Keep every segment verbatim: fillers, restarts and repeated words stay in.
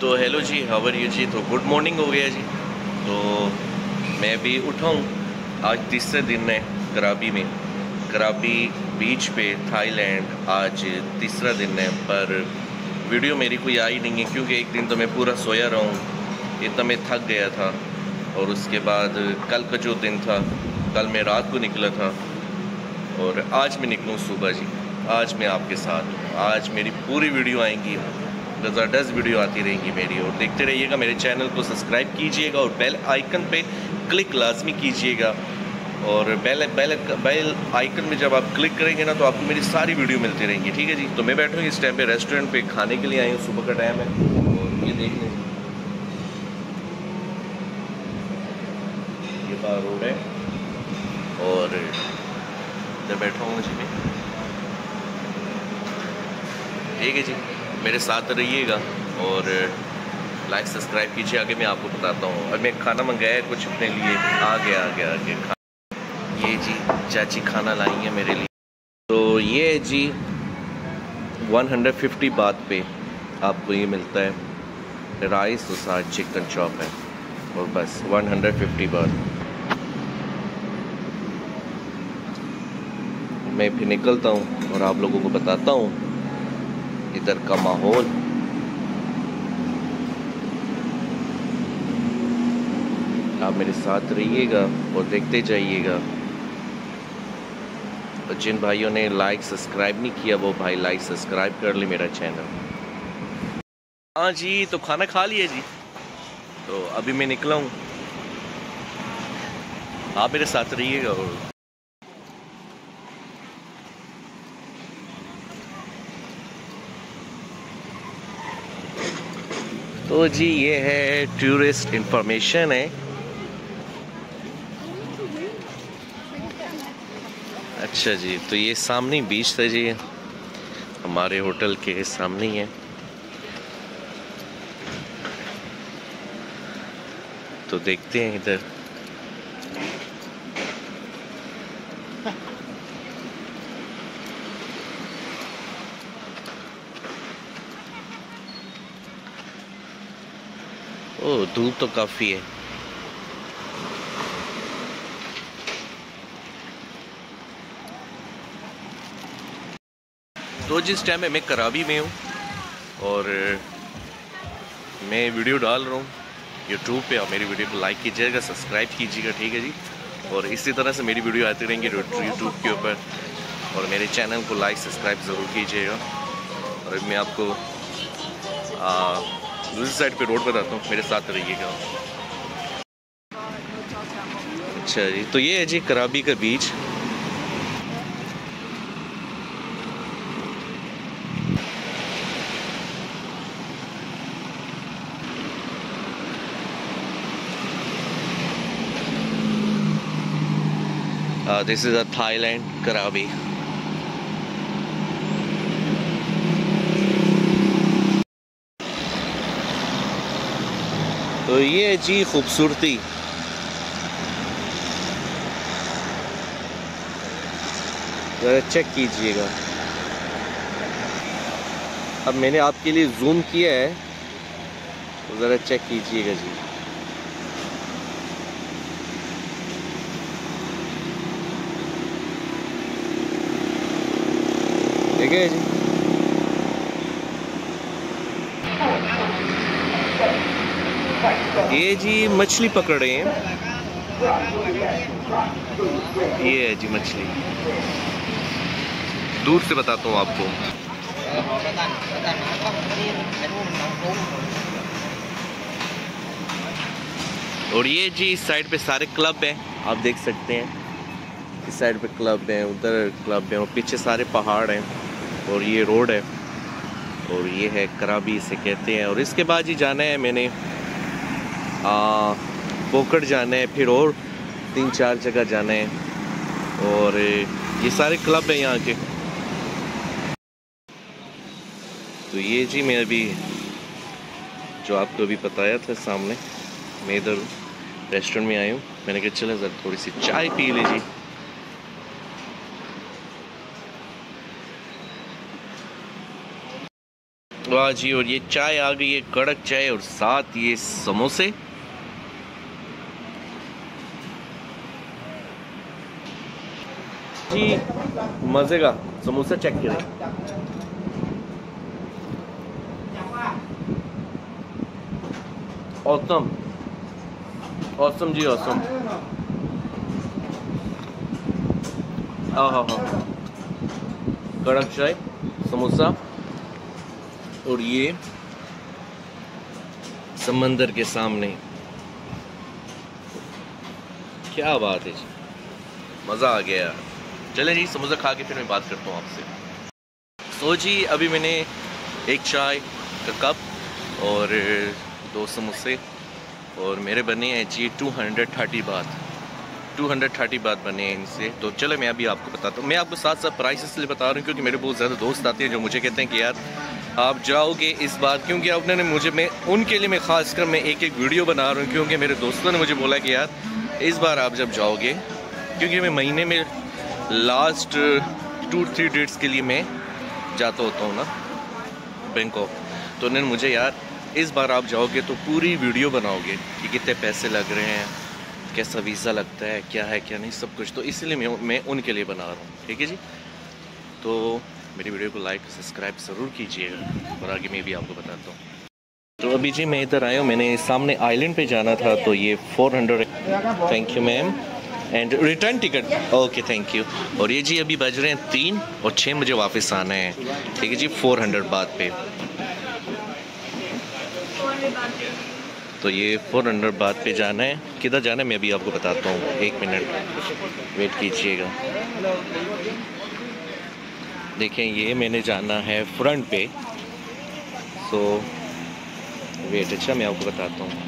तो हेलो जी, how are you जी। तो गुड मॉर्निंग हो गया जी। तो मैं भी उठा हूँ। आज तीसरे दिन है कराबी में, कराबी बीच पे थाईलैंड। आज तीसरा दिन है, पर वीडियो मेरी कोई आई नहीं है क्योंकि एक दिन तो मैं पूरा सोया रहा हूँ, इतना मैं थक गया था। और उसके बाद कल का जो दिन था, कल मैं रात को निकला था और आज मैं निकलूँ सुबह जी। आज मैं आपके साथ हूँ। आज मेरी पूरी वीडियो आएंगी, ज़बरदस्त वीडियो आती रहेंगी मेरी, और देखते रहिएगा। मेरे चैनल को सब्सक्राइब कीजिएगा और बेल आइकन पे क्लिक लाजमी कीजिएगा। और बेल बेल बेल आइकन में जब आप क्लिक करेंगे ना, तो आपको मेरी सारी वीडियो मिलती रहेंगी, ठीक है जी। तो मैं बैठा हूँ इस टाइम पे रेस्टोरेंट पे, खाने के लिए आई हूँ, सुबह का टाइम है। और ये देख लें, ये बार रोड है और इधर बैठा हूँ जी मैं, ठीक है जी। मेरे साथ रहिएगा और लाइक सब्सक्राइब कीजिए। आगे मैं आपको बताता हूँ। और मैं खाना मंगाया है कुछ अपने लिए, आ गया आ गया आ गया खा। ये जी चाची खाना लाई है मेरे लिए। तो ये है जी एक सौ पचास बात पे आपको ये मिलता है राइस और साथ चिकन चॉप है, और बस एक सौ पचास बात। मैं फिर निकलता हूँ और आप लोगों को बताता हूँ इधर का माहौल। आप मेरे साथ रहिएगा और देखते जाइएगा। और जिन भाइयों ने लाइक सब्सक्राइब नहीं किया, वो भाई लाइक सब्सक्राइब कर ले मेरा चैनल। हाँ जी, तो खाना खा लिया जी। तो अभी मैं निकला हूँ, आप मेरे साथ रहिएगा। और तो जी ये है टूरिस्ट इंफॉर्मेशन है। अच्छा जी, तो ये सामने बीच था जी, हमारे होटल के सामने ही है। तो देखते हैं इधर। ओह, धूप तो काफी है। तो जिस टाइम में मैं कराबी में हूँ और मैं वीडियो डाल रहा हूँ यूट्यूब पे, आप मेरी वीडियो को लाइक कीजिएगा, सब्सक्राइब कीजिएगा, ठीक है जी। और इसी तरह से मेरी वीडियो आती रहेंगी यूट्यूब के ऊपर, और मेरे चैनल को लाइक सब्सक्राइब ज़रूर कीजिएगा। और मैं आपको दूसरी साइड पे रोड बताता हूँ, मेरे साथ रहिएगा। अच्छा जी, तो ये है जी कराबी का बीच। This is a Thailand Krabi. तो ये है जी खूबसूरती। ज़रा चेक कीजिएगा। अब मैंने आपके लिए जूम किया है, तो ज़रा चेक कीजिएगा जी। ठीक है जी। ये जी मछली पकड़ रहे हैं, ये है जी मछली। दूर से बताता हूँ आपको। और ये जी इस साइड पे सारे क्लब हैं, आप देख सकते हैं। इस साइड पे क्लब हैं, उधर क्लब हैं, और पीछे सारे पहाड़ हैं, और ये रोड है, और ये है कराबी इसे कहते हैं। और इसके बाद ही जाना है मैंने आ, पोकड़ जाना है, फिर और तीन चार जगह जाना है, और ये सारे क्लब हैं यहाँ के। तो ये जी मैं अभी जो आपको अभी बताया था सामने, मैं इधर रेस्टोरेंट में आया हूँ। मैंने कहा चलो ज़रा थोड़ी सी चाय पी ले जी। वाह जी, और ये चाय आ गई है, कड़क चाय, और साथ ये समोसे। जी मज़े का समोसा चेक करें। ऑसम ऑसम जी ऑसम। हाँ हाँ हाँ, कड़क चाय, समोसा, और ये समंदर के सामने। क्या बात है जी, मज़ा आ गया यार। चले जी समोसा खा के फिर मैं बात करता हूँ आपसे। सो जी अभी मैंने एक चाय का कप और दो समोसे, और मेरे बने हैं जी टू हंड्रेड थर्टी बात टू हंड्रेड थर्टी बात बने हैं इनसे। तो चलो मैं अभी आपको बताता हूँ। मैं आपको साथ साथ प्राइस इसलिए बता रहा हूँ क्योंकि मेरे बहुत ज़्यादा दोस्त आते हैं जो मुझे कहते हैं कि यार आप जाओगे इस बार, क्योंकि आपने ने मुझे मैं उनके लिए मैं ख़ास कर मैं एक एक वीडियो बना रहा हूँ, क्योंकि मेरे दोस्तों ने मुझे बोला कि यार इस बार आप जब जाओगे, क्योंकि मैं महीने में लास्ट टू थ्री डेट्स के लिए मैं जाता होता हूँ ना बैंकॉक, तो उन्होंने मुझे यार इस बार आप जाओगे तो पूरी वीडियो बनाओगे कि कितने पैसे लग रहे हैं, कैसा वीज़ा लगता है, क्या है क्या नहीं, सब कुछ। तो इसलिए मैं मैं उनके लिए बना रहा हूँ, ठीक है जी। तो मेरी वीडियो को लाइक सब्सक्राइब ज़रूर कीजिएगा, और आगे मैं भी आपको बताता हूँ। तो अभी जी मैं इधर आया हूँ, मैंने सामने आइलैंड पे जाना था, तो ये four hundred. Thank you ma'am, and return ticket okay thank you. और ये जी अभी बज रहे हैं तीन और छः मुझे वापस आना है, ठीक है जी, फोर हंड्रेड बात पे। तो ये फोर हंड्रेड बात पे जाना है। किधर जाना है मैं भी आपको बताता हूँ, एक मिनट वेट कीजिएगा। देखें ये मैंने जाना है फ्रंट पे, तो वेट, अच्छा मैं आपको बताता हूँ।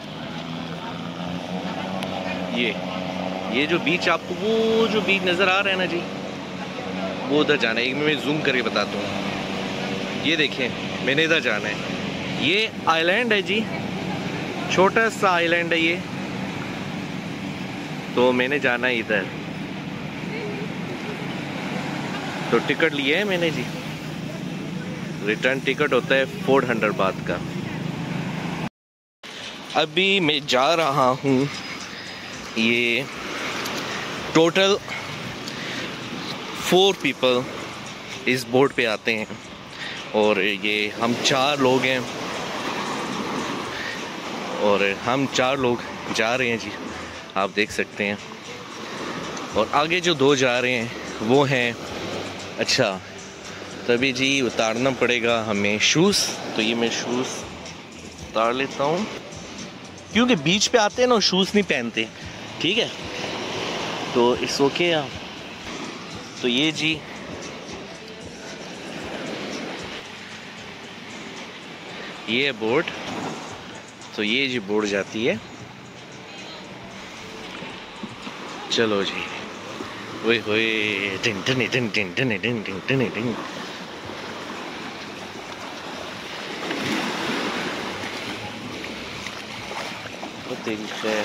ये ये जो बीच आपको वो जो बीच नज़र आ रहा है ना जी, वो उधर जाना है। एक मैं जूम करके बताता हूँ। ये देखें मैंने इधर जाना है। ये आइलैंड है जी, छोटा सा आइलैंड है ये, तो मैंने जाना है इधर। तो टिकट लिया है मैंने जी, रिटर्न टिकट होता है फोर हंड्रेड बात का। अभी मैं जा रहा हूँ, ये टोटल फोर पीपल इस बोट पे आते हैं, और ये हम चार लोग हैं, और हम चार लोग जा रहे हैं जी, आप देख सकते हैं। और आगे जो दो जा रहे हैं वो हैं, अच्छा तभी जी उतारना पड़ेगा हमें शूज़। तो ये मैं शूज़ उतार लेता हूँ, क्योंकि बीच पे आते हैं ना शूज़ नहीं पहनते, ठीक है, तो इट्स ओके यार। तो ये जी ये बोट, तो ये जी बोट जाती है। चलो जी, ओए होए, टिन टिन टिन टिन टिन टिन टिन टिन टिन। तेरी खैर।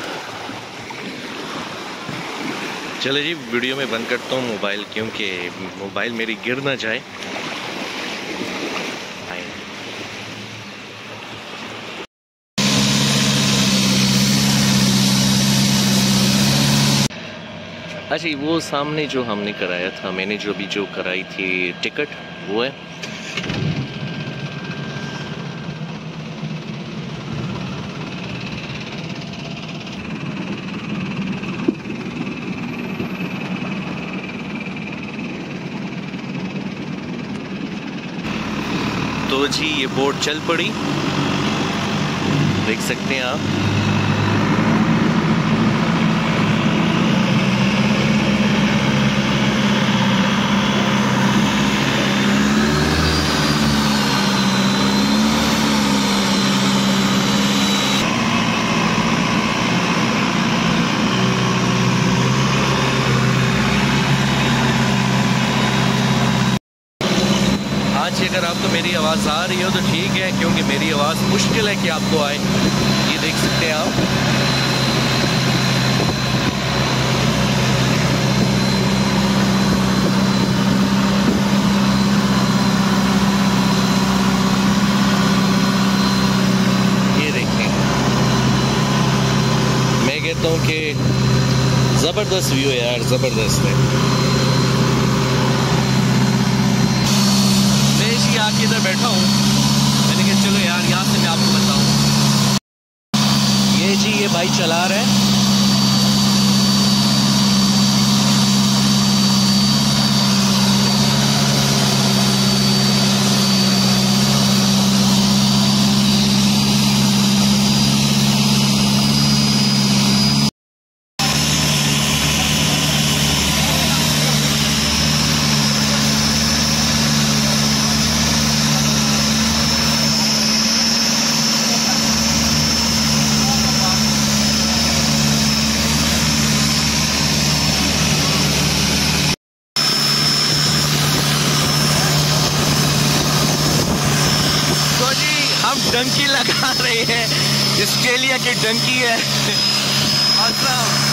चलो जी वीडियो में बंद करता हूँ मोबाइल, क्योंकि मोबाइल मेरी गिर ना जाए। अच्छा वो सामने जो हमने कराया था, मैंने जो अभी जो कराई थी टिकट, वो है। तो जी ये बोट चल पड़ी, देख सकते हैं आप। अगर आपको मेरी आवाज़ आ रही हो तो ठीक है, क्योंकि मेरी आवाज़ मुश्किल है कि आपको आए, ये देख सकते हैं आप। ज़बरदस्त व्यू है यार, ज़बरदस्त है। मैं इसी आके इधर बैठा हूँ, मैंने कहा चलो यार यहाँ से मैं आपको बताऊँ। ये जी ये भाई चला रहा है। हम डंकी लगा रहे हैं, ऑस्ट्रेलिया की डंकी है। मतलब